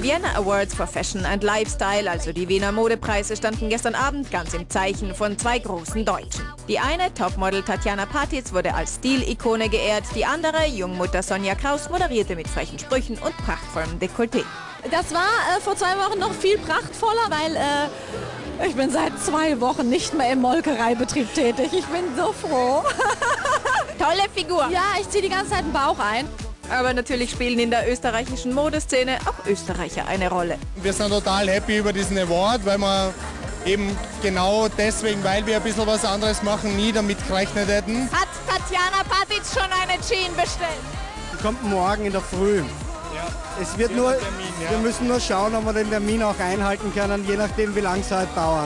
Die Vienna Awards for Fashion and Lifestyle, also die Wiener Modepreise, standen gestern Abend ganz im Zeichen von zwei großen Deutschen. Die eine, Topmodel Tatjana Patitz, wurde als Stilikone geehrt, die andere, Jungmutter Sonja Kraus, moderierte mit frechen Sprüchen und prachtvollem Dekolleté. Das war vor 2 Wochen noch viel prachtvoller, weil ich bin seit 2 Wochen nicht mehr im Molkereibetrieb tätig. Ich bin so froh. Tolle Figur. Ja, ich ziehe die ganze Zeit den Bauch ein. Aber natürlich spielen in der österreichischen Modeszene auch Österreicher eine Rolle. Wir sind total happy über diesen Award, weil wir eben genau deswegen, weil wir ein bisschen was anderes machen, nie damit gerechnet hätten. Hat Tatjana Patitz schon eine Jean bestellt? Die kommt morgen in der Früh. Ja, Es wird nur, wir müssen nur schauen, ob wir den Termin auch einhalten können, je nachdem wie lange es halt dauert.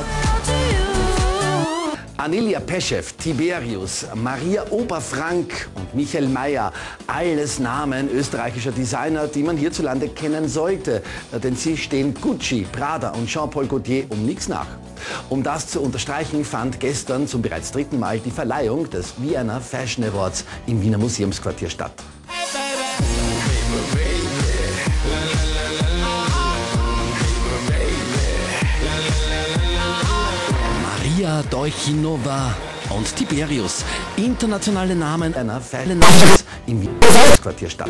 Anilia Peschew, Tiberius, Maria Oberfrank und Michael Mayer, alles Namen österreichischer Designer, die man hierzulande kennen sollte. Denn sie stehen Gucci, Prada und Jean-Paul Gaultier um nichts nach. Um das zu unterstreichen, fand gestern zum bereits 3. Mal die Verleihung des Vienna Fashion Awards im Wiener Museumsquartier statt. Maria Dolchinova und Tiberius, internationale Namen einer Fashion Awards im Wiener Museumsquartier statt.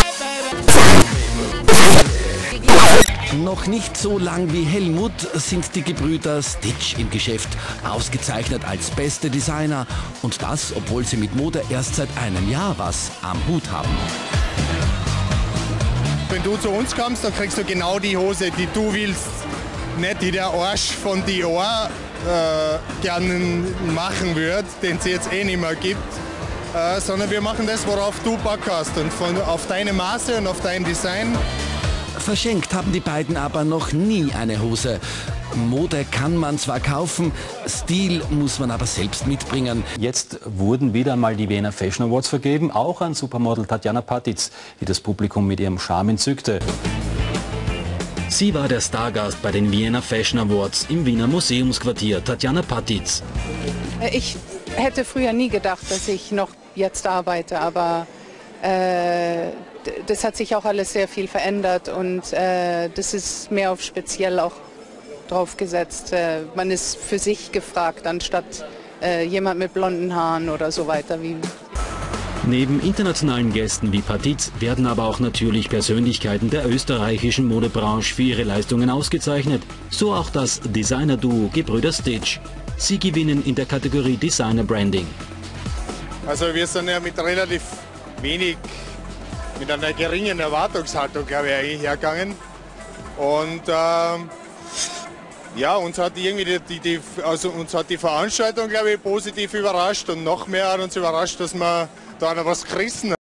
Noch nicht so lang wie Helmut sind die Gebrüder Stitch im Geschäft, ausgezeichnet als beste Designer, und das, obwohl sie mit Mode erst seit einem Jahr was am Hut haben. Wenn du zu uns kommst, dann kriegst du genau die Hose, die du willst. Nicht die der Arsch von Dior gerne machen wird, den es jetzt eh nicht mehr gibt, sondern wir machen das, worauf du Bock hast und auf deine Maße und auf dein Design. Verschenkt haben die beiden aber noch nie eine Hose. Mode kann man zwar kaufen, Stil muss man aber selbst mitbringen. Jetzt wurden wieder einmal die Vienna Fashion Awards vergeben, auch an Supermodel Tatjana Patitz, die das Publikum mit ihrem Charme entzückte. Sie war der Stargast bei den Vienna Fashion Awards im Wiener Museumsquartier, Tatjana Patitz. Ich hätte früher nie gedacht, dass ich noch jetzt arbeite, aber das hat sich auch alles sehr viel verändert und das ist mehr auf speziell auch drauf gesetzt. Man ist für sich gefragt, anstatt jemand mit blonden Haaren oder so weiter. Neben internationalen Gästen wie Patitz werden aber auch natürlich Persönlichkeiten der österreichischen Modebranche für ihre Leistungen ausgezeichnet. So auch das Designer-Duo Gebrüder Stitch. Sie gewinnen in der Kategorie Designer Branding. Also wir sind ja mit relativ wenig, mit einer geringen Erwartungshaltung, glaube ich, eigentlich hergegangen. Und ja, uns hat irgendwie uns hat die Veranstaltung, glaube ich, positiv überrascht, und noch mehr hat uns überrascht, dass wir da noch was gerissen haben.